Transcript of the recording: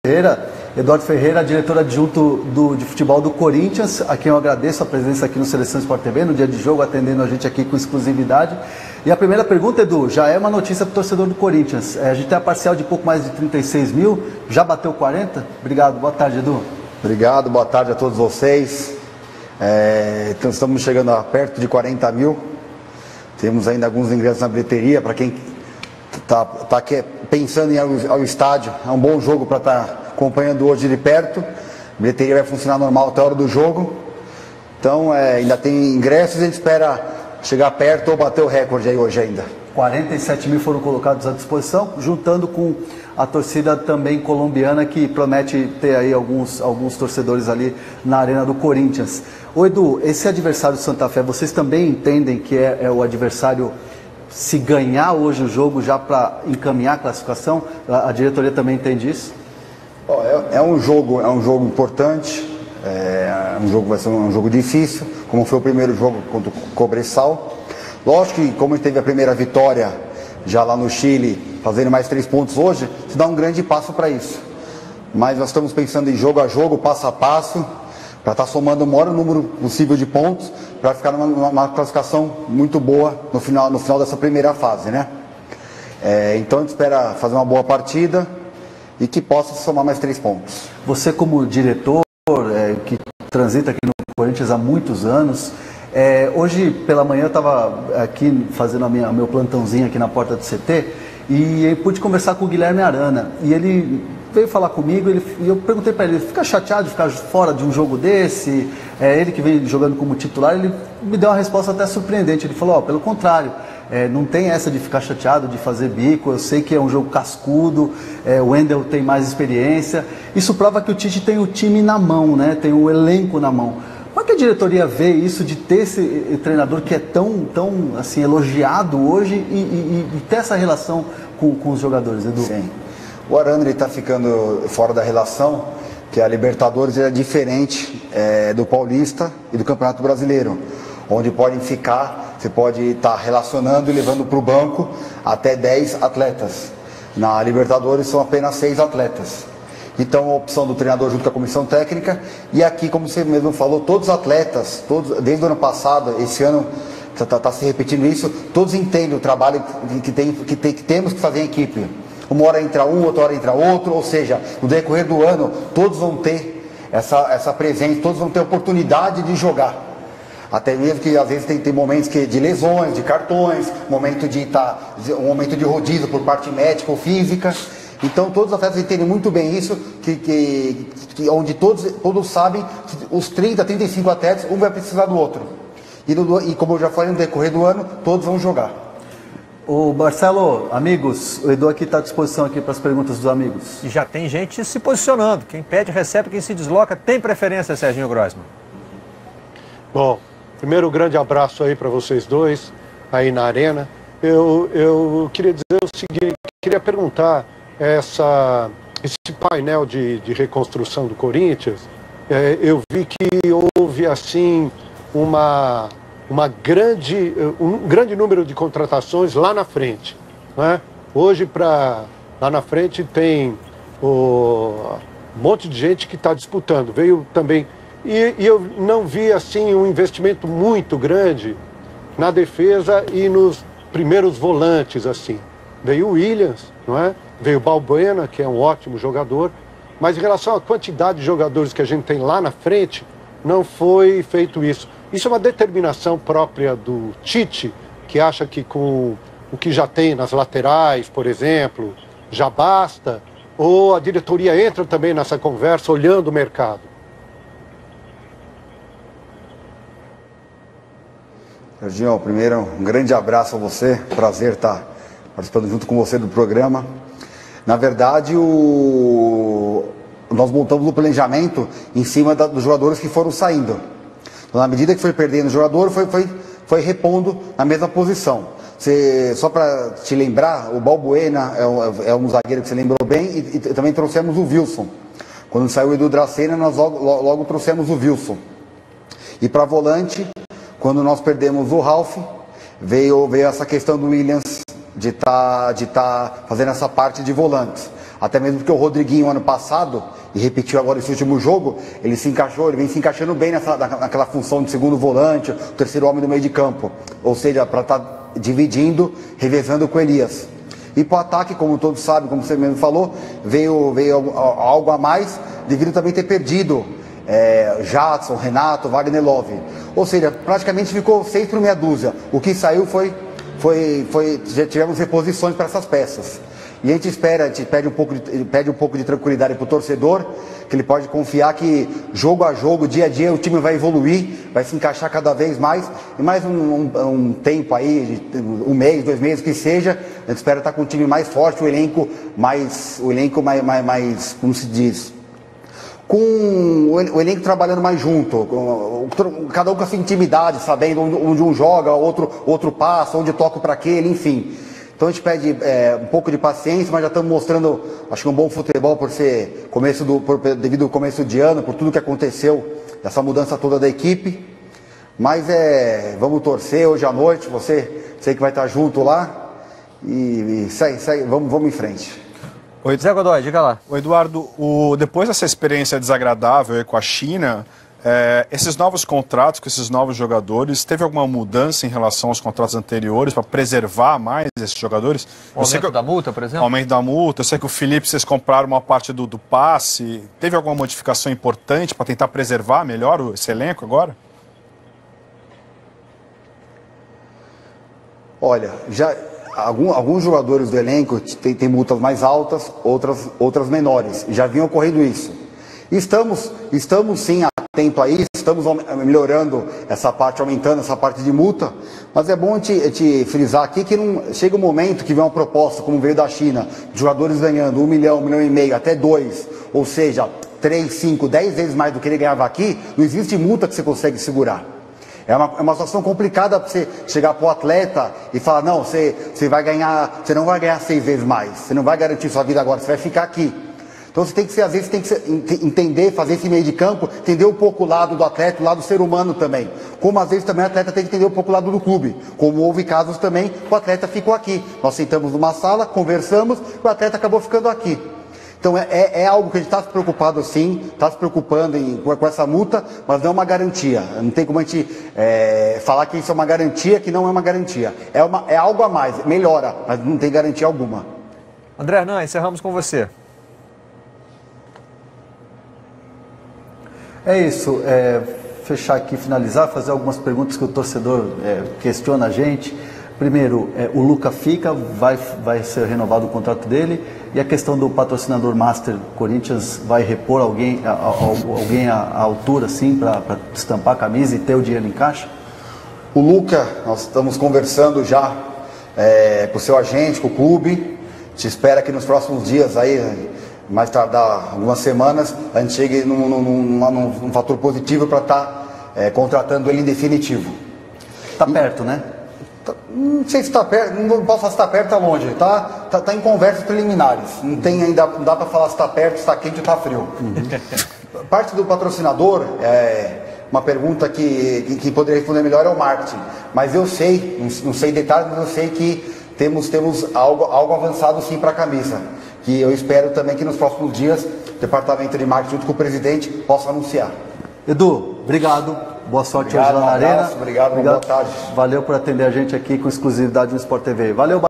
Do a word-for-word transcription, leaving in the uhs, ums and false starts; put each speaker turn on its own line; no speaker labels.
Ferreira, Eduardo Ferreira, diretor adjunto do, de futebol do Corinthians, a quem eu agradeço a presença aqui no Seleção Sport T V, no dia de jogo, atendendo a gente aqui com exclusividade. E a primeira pergunta, Edu, já é uma notícia para o torcedor do Corinthians. É, a gente tem a parcial de pouco mais de trinta e seis mil, já bateu quarenta? Obrigado, boa tarde, Edu.
Obrigado, boa tarde a todos vocês. É, então estamos chegando a perto de quarenta mil. Temos ainda alguns ingressos na bilheteria para quem está tá pensando em ir ao, ao estádio. É um bom jogo para estar tá acompanhando hoje de perto. A bilheteria vai funcionar normal até a hora do jogo. Então é, ainda tem ingressos, a gente espera chegar perto ou bater o recorde aí hoje ainda.
quarenta e sete mil foram colocados à disposição, juntando com a torcida também colombiana, que promete ter aí alguns, alguns torcedores ali na Arena do Corinthians. Ô Edu, esse adversário do Santa Fé, vocês também entendem que é, é o adversário, se ganhar hoje o jogo já para encaminhar a classificação? A, a diretoria também entende isso?
Oh, é, é um jogo, é um jogo importante, é um jogo, vai ser um jogo difícil, como foi o primeiro jogo contra o Cobresal. Lógico que como a gente teve a primeira vitória já lá no Chile, fazendo mais três pontos hoje, se dá um grande passo para isso. Mas nós estamos pensando em jogo a jogo, passo a passo, para estar somando o maior número possível de pontos, para ficar numa, numa classificação muito boa no final, no final dessa primeira fase, né? É, então a gente espera fazer uma boa partida e que possa somar mais três pontos.
Você como diretor, é, que transita aqui no Corinthians há muitos anos, é, hoje pela manhã eu estava aqui fazendo a minha, o meu plantãozinho aqui na porta do C T e eu pude conversar com o Guilherme Arana e ele veio falar comigo ele, e eu perguntei para ele, fica chateado de ficar fora de um jogo desse? É, ele que vem jogando como titular, ele me deu uma resposta até surpreendente, ele falou, ó, pelo contrário, é, não tem essa de ficar chateado, de fazer bico, eu sei que é um jogo cascudo, é, o Wendel tem mais experiência, isso prova que o Tite tem o time na mão, né? Tem o elenco na mão. Como é que a diretoria vê isso de ter esse treinador que é tão, tão assim, elogiado hoje e, e, e ter essa relação com, com os jogadores, Edu?
Sim. O Arana está ficando fora da relação, que a Libertadores é diferente é, do Paulista e do Campeonato Brasileiro, onde podem ficar, você pode estar tá relacionando e levando para o banco até dez atletas. Na Libertadores são apenas seis atletas. Então a opção do treinador junto com a comissão técnica, e aqui, como você mesmo falou, todos os atletas, todos, desde o ano passado, esse ano está tá se repetindo isso, todos entendem o trabalho que, tem, que, tem, que temos que fazer em equipe. Uma hora entra um, outra hora entra outro, ou seja, no decorrer do ano, todos vão ter essa, essa presença, todos vão ter oportunidade de jogar. Até mesmo que às vezes tem, tem momentos que, de lesões, de cartões, momento de tá, um momento de rodízio por parte médica ou física. Então todos os atletas entendem muito bem isso, que, que, que, onde todos, todos sabem que os trinta, trinta e cinco atletas, um vai precisar do outro. E, no, e como eu já falei, no decorrer do ano, todos vão jogar.
Ô Marcelo, amigos, o Edu aqui está à disposição aqui para as perguntas dos amigos.
E já tem gente se posicionando. Quem pede, recebe, quem se desloca tem preferência, Serginho Grossman.
Bom, primeiro um grande abraço aí para vocês dois, aí na arena. Eu, eu queria dizer o seguinte, queria perguntar, essa, esse painel de, de reconstrução do Corinthians, é, eu vi que houve assim uma... Uma grande, um grande número de contratações lá na frente, né? Hoje, pra, lá na frente, tem o, um monte de gente que está disputando. Veio também... E, e eu não vi, assim, um investimento muito grande na defesa e nos primeiros volantes, assim. Veio o Williams, não é? Veio o Balbuena, que é um ótimo jogador. Mas em relação à quantidade de jogadores que a gente tem lá na frente, não foi feito isso. Isso é uma determinação própria do Tite, que acha que com o que já tem nas laterais, por exemplo, já basta? Ou a diretoria entra também nessa conversa olhando o mercado?
Serginho, primeiro um grande abraço a você, prazer estar participando junto com você do programa. Na verdade, o... nós montamos o planejamento em cima da, dos jogadores que foram saindo. Na medida que foi perdendo o jogador, foi, foi, foi repondo na mesma posição. Você, só para te lembrar, o Balbuena é um, é um zagueiro que você lembrou bem, e, e também trouxemos o Wilson. Quando saiu o Edu Dracena, nós logo, logo trouxemos o Wilson. E para volante, quando nós perdemos o Ralf, veio, veio essa questão do Williams de estar tá, de tá fazendo essa parte de volantes. Até mesmo porque o Rodriguinho, ano passado, e repetiu agora esse último jogo, ele se encaixou, ele vem se encaixando bem nessa, naquela função de segundo volante, o terceiro homem do meio de campo. Ou seja, para estar tá dividindo, revezando com o Elias. E para o ataque, como todos sabem, como você mesmo falou, veio, veio algo a mais, devido também ter perdido é, Jadson, Renato, Wagner Love. Ou seja, praticamente ficou seis por meia dúzia. O que saiu foi, foi, foi já tivemos reposições para essas peças. E a gente espera, a gente pede um pouco de, pede um pouco de tranquilidade para o torcedor, que ele pode confiar que jogo a jogo, dia a dia, o time vai evoluir, vai se encaixar cada vez mais. E mais um, um, um tempo aí, um mês, dois meses que seja, a gente espera estar com um time mais forte, o elenco mais, o elenco mais, mais, mais como se diz, com o elenco trabalhando mais junto, com, cada um com a sua intimidade, sabendo onde um joga, outro, outro passa, onde toca para aquele, enfim. Então a gente pede é, um pouco de paciência, mas já estamos mostrando, acho que um bom futebol por ser começo do, por, devido ao começo de ano, por tudo que aconteceu, essa mudança toda da equipe. Mas é, vamos torcer hoje à noite, você sei que vai estar junto lá e, e segue, segue, vamos, vamos em frente.
Oi, Zé Godoy, diga lá.
O Eduardo, o, depois dessa experiência desagradável aí com a China, É, esses novos contratos com esses novos jogadores, teve alguma mudança em relação aos contratos anteriores para preservar mais esses jogadores?
O aumento que, da multa, por exemplo?
Aumento da multa. Eu sei que o Felipe, vocês compraram uma parte do, do passe. Teve alguma modificação importante para tentar preservar melhor esse elenco agora?
Olha, já algum, alguns jogadores do elenco têm tem multas mais altas, outras, outras menores. Já vinha ocorrendo isso. Estamos, estamos sim a tempo aí, estamos melhorando essa parte, aumentando essa parte de multa, mas é bom te, te frisar aqui que não, chega um momento que vem uma proposta, como veio da China, de jogadores ganhando um milhão, um milhão e meio, até dois, ou seja, três, cinco, dez vezes mais do que ele ganhava aqui, não existe multa que você consegue segurar. É uma, é uma situação complicada para você chegar para o atleta e falar, não, você, você vai ganhar, você não vai ganhar seis vezes mais, você não vai garantir sua vida agora, você vai ficar aqui. Então você tem que ser, às vezes, tem que ser, entender, fazer esse meio de campo, entender um pouco o lado do atleta, o lado do ser humano também. Como às vezes também o atleta tem que entender um pouco o lado do clube. Como houve casos também, o atleta ficou aqui. Nós sentamos numa sala, conversamos, o atleta acabou ficando aqui. Então é, é, é algo que a gente está se preocupado sim, está se preocupando em, com, com essa multa, mas não é uma garantia. Não tem como a gente é, falar que isso é uma garantia, que não é uma garantia. É, uma, é algo a mais, melhora, mas não tem garantia alguma.
André Hernan, encerramos com você.
É isso, é, fechar aqui, finalizar, fazer algumas perguntas que o torcedor é, questiona a gente. Primeiro, é, o Luca fica, vai, vai ser renovado o contrato dele, e a questão do patrocinador Master Corinthians vai repor alguém, a, a, alguém à, à altura, assim, para estampar a camisa e ter o dinheiro em caixa?
O Luca, nós estamos conversando já é, com o seu agente, com o clube, te espera que nos próximos dias aí, mais tardar algumas semanas, a gente chegue num, num, num, num fator positivo para estar tá, é, contratando ele em definitivo.
Está perto, né?
Tá, não sei se está perto, não posso falar se está perto, está longe. Está tá, tá em conversas preliminares. Não tem ainda, não dá para falar se está perto, se está quente ou está frio. Uhum. Parte do patrocinador, é, uma pergunta que, que, que poderia responder melhor é o marketing. Mas eu sei, não, não sei detalhes, mas eu sei que temos, temos algo, algo avançado sim para a camisa. Que eu espero também que nos próximos dias o departamento de marketing junto com o presidente possa anunciar.
Edu, obrigado, boa sorte
obrigado,
hoje lá na
um abraço,
Arena.
Obrigado, obrigado, boa tarde.
Valeu por atender a gente aqui com exclusividade no Sport T V. Valeu.